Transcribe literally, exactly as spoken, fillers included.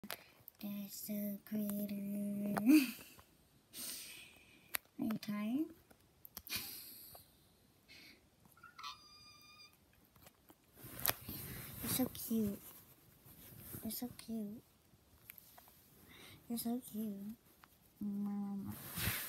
That's the creator. Are you tired? You're so cute. You're so cute. You're so cute.